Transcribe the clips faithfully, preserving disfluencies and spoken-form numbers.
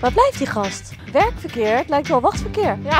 Waar blijft die gast? Werkverkeer? Het lijkt wel wachtverkeer. Ja.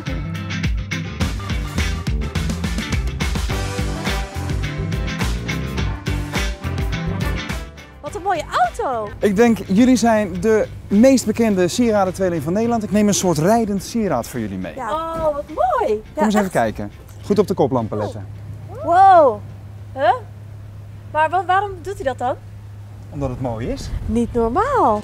Wat een mooie auto! Ik denk, jullie zijn de meest bekende sieraden-tweeling van Nederland. Ik neem een soort rijdend sieraad voor jullie mee. Ja. Oh, wat mooi! Kom Ja, eens even echt. kijken. Goed op de koplampen letten. Wow! Huh? Maar wa waarom doet hij dat dan? Omdat het mooi is. Niet normaal!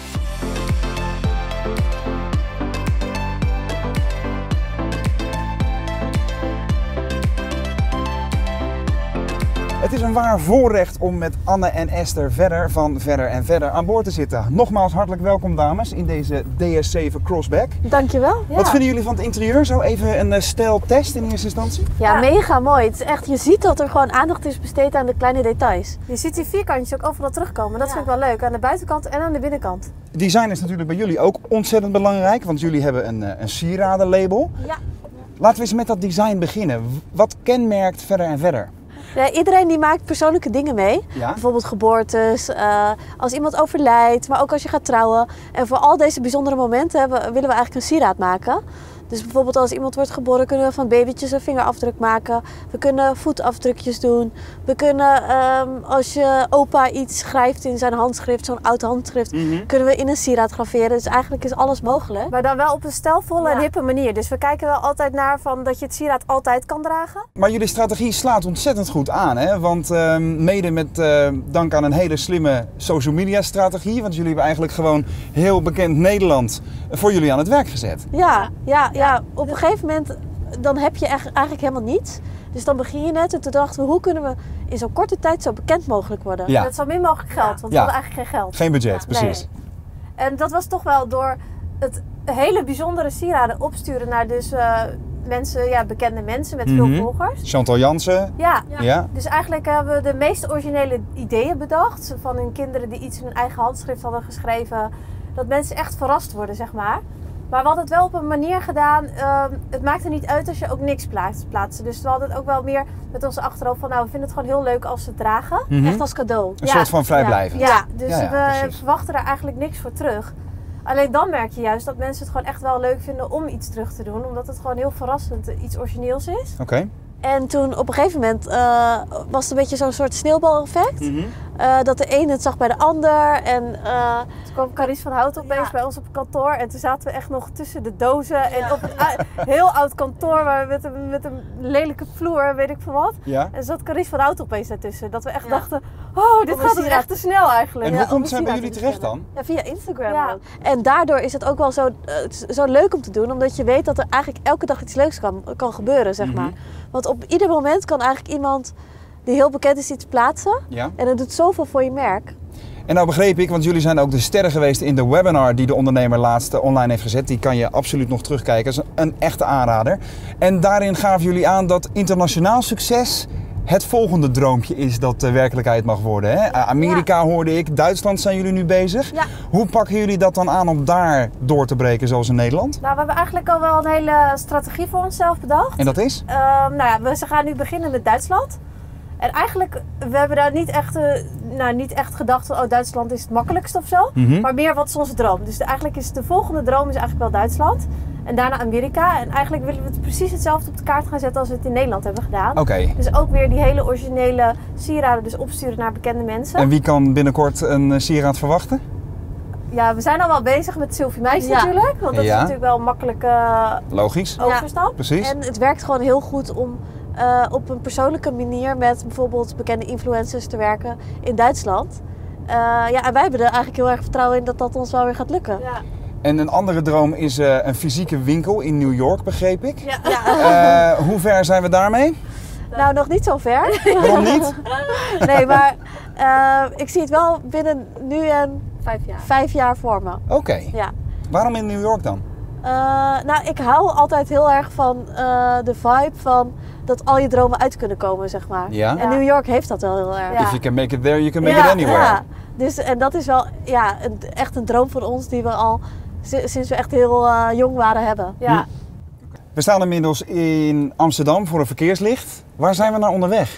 Het is een waar voorrecht om met Anne en Esther Vedder van Vedder en Vedder aan boord te zitten. Nogmaals hartelijk welkom dames in deze D S zeven Crossback. Dankjewel. Ja. Wat vinden jullie van het interieur? Zo even een uh, stijltest in eerste instantie. Ja, mega mooi. Het is echt, je ziet dat er gewoon aandacht is besteed aan de kleine details. Je ziet die vierkantjes ook overal terugkomen. Dat Ja. vind ik wel leuk. Aan de buitenkant en aan de binnenkant. Design is natuurlijk bij jullie ook ontzettend belangrijk, want jullie hebben een, uh, een sieradenlabel. Ja. Laten we eens met dat design beginnen. Wat kenmerkt Vedder en Vedder? Ja, iedereen die maakt persoonlijke dingen mee. Ja? Bijvoorbeeld geboortes, uh, als iemand overlijdt, maar ook als je gaat trouwen. En voor al deze bijzondere momenten hebben, willen we eigenlijk een sieraad maken. Dus bijvoorbeeld als iemand wordt geboren kunnen we van babytjes een vingerafdruk maken. We kunnen voetafdrukjes doen. We kunnen, um, als je opa iets schrijft in zijn handschrift, zo'n oud handschrift, Mm-hmm. kunnen we in een sieraad graveren. Dus eigenlijk is alles mogelijk. Maar dan wel op een stijlvolle Ja. en hippe manier. Dus we kijken wel altijd naar van dat je het sieraad altijd kan dragen. Maar jullie strategie slaat ontzettend goed aan, hè? Want uh, mede met uh, dank aan een hele slimme social media strategie, want jullie hebben eigenlijk gewoon heel bekend Nederland voor jullie aan het werk gezet. Ja, ja, ja, op een gegeven moment dan heb je echt eigenlijk helemaal niets. Dus dan begin je net en toen dachten we, hoe kunnen we in zo'n korte tijd zo bekend mogelijk worden? Ja. Met zo min mogelijk geld, want we Ja. hadden eigenlijk geen geld. Geen budget, Ja, precies. nee. En dat was toch wel door het hele bijzondere sieraden opsturen naar dus uh, mensen, ja, bekende mensen met veel Mhm. volgers. Chantal Jansen. Ja. Ja. Ja. Dus eigenlijk hebben we de meest originele ideeën bedacht. Van hun kinderen die iets in hun eigen handschrift hadden geschreven. Dat mensen echt verrast worden, zeg maar. Maar we hadden het wel op een manier gedaan. Uh, het maakte niet uit als je ook niks plaatst, plaatste. Dus we hadden het ook wel meer met onze achterhoofd van, nou, we vinden het gewoon heel leuk als ze het dragen. Mhm. Echt als cadeau. Een soort van vrijblijvend. Ja, dus Ja, ja, we precies. verwachten er eigenlijk niks voor terug. Alleen dan merk je juist dat mensen het gewoon echt wel leuk vinden om iets terug te doen. Omdat het gewoon heel verrassend iets origineels is. Oké. En toen op een gegeven moment uh, was het een beetje zo'n soort sneeuwbaleffect. Mhm. Uh, dat de een het zag bij de ander. En, uh, Toen kwam Carice van Hout opeens Ja. bij ons op kantoor. En toen zaten we echt nog tussen de dozen. En op een u- heel oud kantoor waar we met een, met een lelijke vloer, weet ik veel wat. Ja. En zat Carice van Hout opeens daartussen. Dat we echt Ja. dachten, oh, dit Om een gaat dus sieraad- echt te snel eigenlijk. En Ja, hoe om komt een zij bij sieraad jullie te terecht bestellen. dan? ja, via Instagram Ja. ook. En daardoor is het ook wel zo, uh, zo leuk om te doen. Omdat je weet dat er eigenlijk elke dag iets leuks kan, kan gebeuren, zeg Mhm. maar. Want op ieder moment kan eigenlijk iemand die heel bekend is iets plaatsen. Ja. En dat doet zoveel voor je merk. En nou begreep ik, want jullie zijn ook de sterren geweest in de webinar die de ondernemer laatst online heeft gezet. Die kan je absoluut nog terugkijken. Dat is een echte aanrader. En daarin gaven jullie aan dat internationaal succes het volgende droompje is dat de werkelijkheid mag worden. Hè? Amerika hoorde ik, Duitsland zijn jullie nu bezig. Ja. Hoe pakken jullie dat dan aan om daar door te breken zoals in Nederland? Nou, we hebben eigenlijk al wel een hele strategie voor onszelf bedacht. En dat is? Ehm, nou ja, we ze gaan nu beginnen met Duitsland. En eigenlijk, we hebben daar niet echt, uh, nou, niet echt gedacht van, oh, Duitsland is het makkelijkst of zo. Mhm. Maar meer, wat is onze droom? Dus de, eigenlijk is de volgende droom is eigenlijk wel Duitsland. En daarna Amerika. En eigenlijk willen we het precies hetzelfde op de kaart gaan zetten als we het in Nederland hebben gedaan. Oké. Dus ook weer die hele originele sieraden dus opsturen naar bekende mensen. En wie kan binnenkort een eh, sieraad verwachten? Ja, we zijn al wel bezig met Sylvie Meijs Ja. natuurlijk. Want dat Ja. is natuurlijk wel een makkelijke uh, Logisch. overstap. Precies. En het werkt gewoon heel goed om uh, op een persoonlijke manier met bijvoorbeeld bekende influencers te werken in Duitsland. Uh, ja, en wij hebben er eigenlijk heel erg vertrouwen in dat dat ons wel weer gaat lukken. Ja. En een andere droom is uh, een fysieke winkel in New York, begreep ik. Ja. Ja. Uh, hoe ver zijn we daarmee? Nou, nog niet zo ver. Waarom niet? Nee, maar uh, ik zie het wel binnen nu en Vijf jaar. vijf jaar voor me. Oké. Ja. Waarom in New York dan? Uh, nou, ik hou altijd heel erg van uh, de vibe van dat al je dromen uit kunnen komen, zeg maar. Ja. En New York heeft dat wel heel erg. Ja. If you can make it there, you can make Ja, it anywhere. ja. Dus, en dat is wel ja, een, echt een droom van ons die we al sinds we echt heel uh, jong waren hebben. Ja. We staan inmiddels in Amsterdam voor een verkeerslicht. Waar zijn we naar onderweg?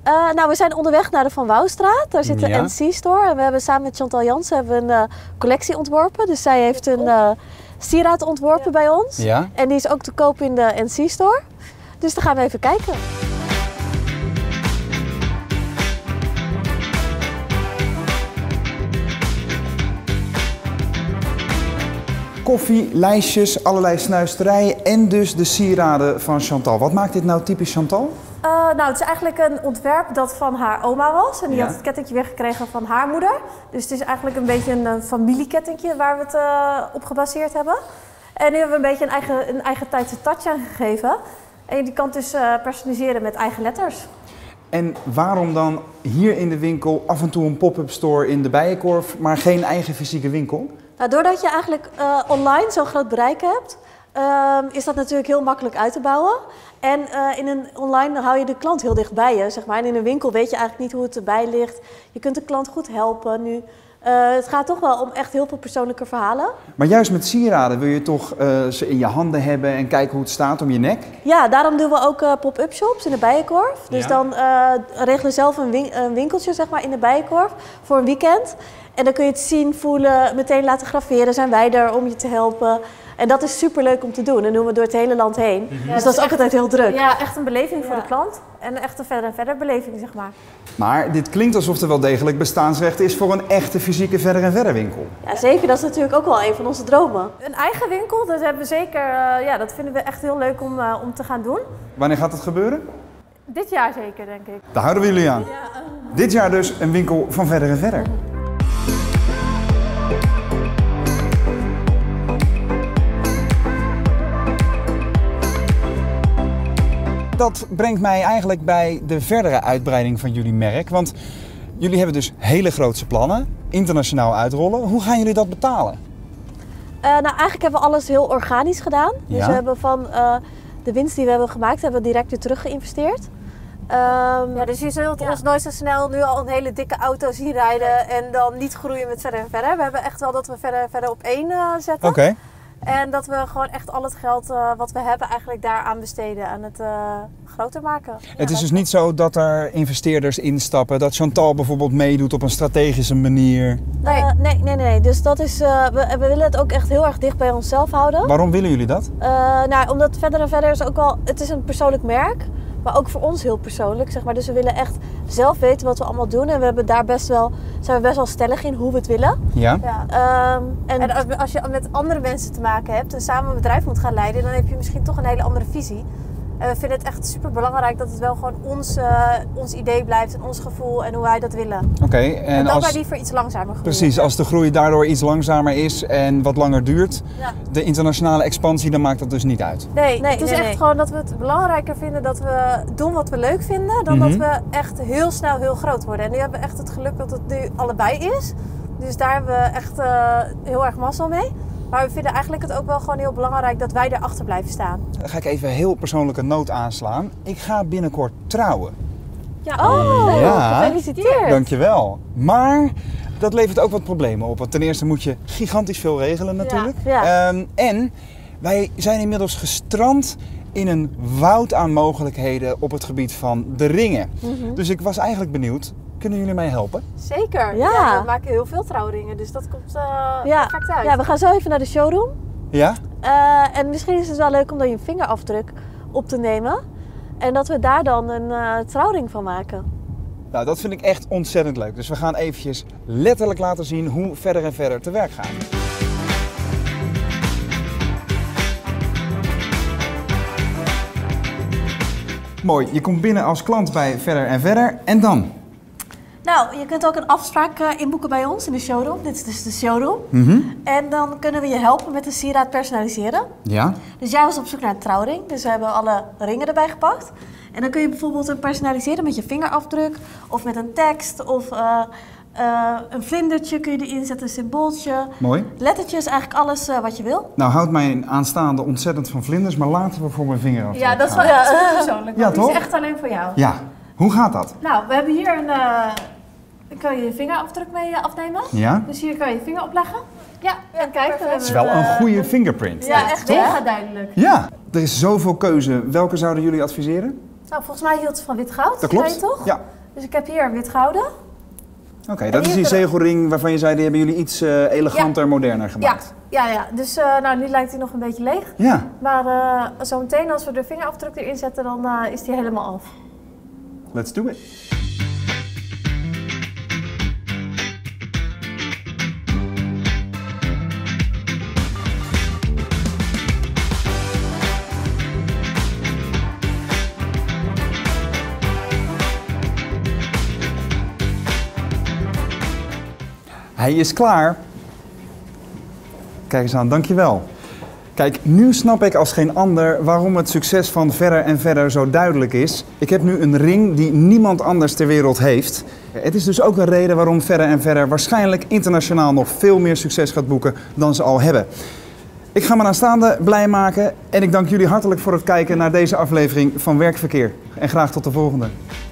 Uh, nou, we zijn onderweg naar de Van Wouwstraat. Daar zit de Ja. N C-store. En we hebben samen met Chantal Jansen hebben we een uh, collectie ontworpen. Dus zij heeft een uh, sieraad ontworpen ja. bij ons. Ja. En die is ook te koop in de N C-store. Dus daar gaan we even kijken. Koffie, lijstjes, allerlei snuisterijen en dus de sieraden van Chantal. Wat maakt dit nou typisch Chantal? Uh, nou, het is eigenlijk een ontwerp dat van haar oma was. En die Ja. had het kettingje weggekregen van haar moeder. Dus het is eigenlijk een beetje een, een familiekettingje waar we het uh, op gebaseerd hebben. En nu hebben we een beetje een eigen, een eigen tijdse touch aan gegeven. En die kan het dus uh, personaliseren met eigen letters. En waarom dan hier in de winkel af en toe een pop-up store in de Bijenkorf, maar geen eigen fysieke winkel? Nou, doordat je eigenlijk uh, online zo'n groot bereik hebt, uh, is dat natuurlijk heel makkelijk uit te bouwen. En uh, in een online hou je de klant heel dicht bij je, zeg maar. En in een winkel weet je eigenlijk niet hoe het erbij ligt. Je kunt de klant goed helpen nu. Uh, het gaat toch wel om echt heel veel persoonlijke verhalen. Maar juist met sieraden wil je toch uh, ze in je handen hebben en kijken hoe het staat om je nek? Ja, daarom doen we ook uh, pop-up shops in de Bijenkorf. Dus Ja. dan uh, regelen we zelf een, win een winkeltje zeg maar, in de Bijenkorf voor een weekend. En dan kun je het zien, voelen, meteen laten graveren. Zijn wij er om je te helpen. En dat is super leuk om te doen. En doen we door het hele land heen. Mm-hmm. Ja, dus dat is ook altijd heel druk. Ja, echt een beleving voor Ja. de klant. En een echte verder en verder beleving, zeg maar. Maar dit klinkt alsof er wel degelijk bestaansrecht is voor een echte fysieke verder en verder winkel. Ja, zeker. Dat is natuurlijk ook wel een van onze dromen. Een eigen winkel, dat hebben we zeker, uh, ja, dat vinden we echt heel leuk om, uh, om te gaan doen. Wanneer gaat het gebeuren? Dit jaar zeker, denk ik. Daar houden we jullie aan. Dit jaar dus een winkel van verder en verder. Dat brengt mij eigenlijk bij de verdere uitbreiding van jullie merk. Want jullie hebben dus hele grootse plannen, internationaal uitrollen. Hoe gaan jullie dat betalen? Uh, nou, eigenlijk hebben we alles heel organisch gedaan. Dus Ja. we hebben van uh, de winst die we hebben gemaakt, hebben we direct weer terug geïnvesteerd. Um, Ja, dus je zult Ja. ons nooit zo snel nu al een hele dikke auto zien rijden en dan niet groeien met verder en verder. We hebben echt wel dat we verder en verder op één uh, zetten. Oké. En dat we gewoon echt al het geld uh, wat we hebben eigenlijk daaraan besteden aan het uh, groter maken. Het is dus niet zo dat er investeerders instappen, dat Chantal bijvoorbeeld meedoet op een strategische manier. Nee, uh, nee, nee, nee. Dus dat is, uh, we, we willen het ook echt heel erg dicht bij onszelf houden. Waarom willen jullie dat? Uh, nou, omdat verder en verder is ook wel, het is een persoonlijk merk, maar ook voor ons heel persoonlijk, zeg maar. Dus we willen echt zelf weten wat we allemaal doen en we hebben daar best wel, zijn we best wel stellig in hoe we het willen. Ja. Ja. Um, en, En als, als je met andere mensen te maken hebt en samen een bedrijf moet gaan leiden, dan heb je misschien toch een hele andere visie. En we vinden het echt super belangrijk dat het wel gewoon ons, uh, ons idee blijft en ons gevoel en hoe wij dat willen. Oké. Okay, En, en dan als... maar liever iets langzamer groeien. Precies, als de groei daardoor iets langzamer is en wat langer duurt, Ja. de internationale expansie, dan maakt dat dus niet uit. Nee, Nee, het is nee, echt nee. gewoon dat we het belangrijker vinden dat we doen wat we leuk vinden, dan Mhm. dat we echt heel snel heel groot worden. En nu hebben we echt het geluk dat het nu allebei is. Dus daar hebben we echt uh, heel erg mazzel mee. Maar we vinden eigenlijk het ook wel gewoon heel belangrijk dat wij erachter blijven staan. Dan ga ik even een heel persoonlijke noot aanslaan. Ik ga binnenkort trouwen. Ja, oh, Ja. gefeliciteerd. Dankjewel. Maar dat levert ook wat problemen op. Want ten eerste moet je gigantisch veel regelen natuurlijk. Ja. Um, en wij zijn inmiddels gestrand in een woud aan mogelijkheden op het gebied van de ringen. Mm-hmm. Dus ik was eigenlijk benieuwd, kunnen jullie mij helpen? Zeker. Ja. Ja, we maken heel veel trouwringen, dus dat komt uh, Ja. perfect uit. Ja, we gaan zo even naar de showroom. Ja? Uh, en misschien is het wel leuk om dan je vingerafdruk op te nemen. En dat we daar dan een uh, trouwring van maken. Nou, dat vind ik echt ontzettend leuk. Dus we gaan eventjes letterlijk laten zien hoe verder en verder te werk gaan. Mooi, je komt binnen als klant bij Verder en Verder en dan? Nou, je kunt ook een afspraak uh, inboeken bij ons in de showroom. Dit is dus de showroom. Mm-hmm. En dan kunnen we je helpen met een sieraad personaliseren. Ja. Dus jij was op zoek naar een trouwring. Dus we hebben alle ringen erbij gepakt. En dan kun je bijvoorbeeld een personaliseren met je vingerafdruk. Of met een tekst. Of uh, uh, een vlindertje kun je erin zetten, een symbooltje. Mooi. Lettertjes, eigenlijk alles uh, wat je wil. Nou houdt mijn aanstaande ontzettend van vlinders, maar laten we voor mijn vinger af. Ja, dat is wel Ja. echt super persoonlijk. Ja, want die toch? is echt alleen voor jou. Ja, hoe gaat dat? Nou, we hebben hier een... Uh, dan kan je je vingerafdruk mee uh, afnemen. Ja? Dus hier kan je je vinger opleggen. Ja, en kijk. Het is wel een goede fingerprint. Ja, echt toch? mega duidelijk. Ja, er is zoveel keuze. Welke zouden jullie adviseren? Nou, volgens mij hield ze van wit goud. Dat klopt, zei je toch? ja. Dus ik heb hier wit gouden. Oké, okay, dat is die zegelring waarvan je zei, die hebben jullie iets uh, eleganter, ja. moderner gemaakt. Ja, ja, ja. Dus uh, nou, nu lijkt hij nog een beetje leeg. Ja. Maar uh, zo meteen als we de vingerafdruk erin zetten, dan uh, is hij helemaal af. Let's do it. Hij is klaar. Kijk eens aan, dankjewel. Kijk, nu snap ik als geen ander waarom het succes van Verder en Verder zo duidelijk is. Ik heb nu een ring die niemand anders ter wereld heeft. Het is dus ook een reden waarom Verder en Verder waarschijnlijk internationaal nog veel meer succes gaat boeken dan ze al hebben. Ik ga mijn aanstaande blij maken en ik dank jullie hartelijk voor het kijken naar deze aflevering van Werkverkeer. En graag tot de volgende.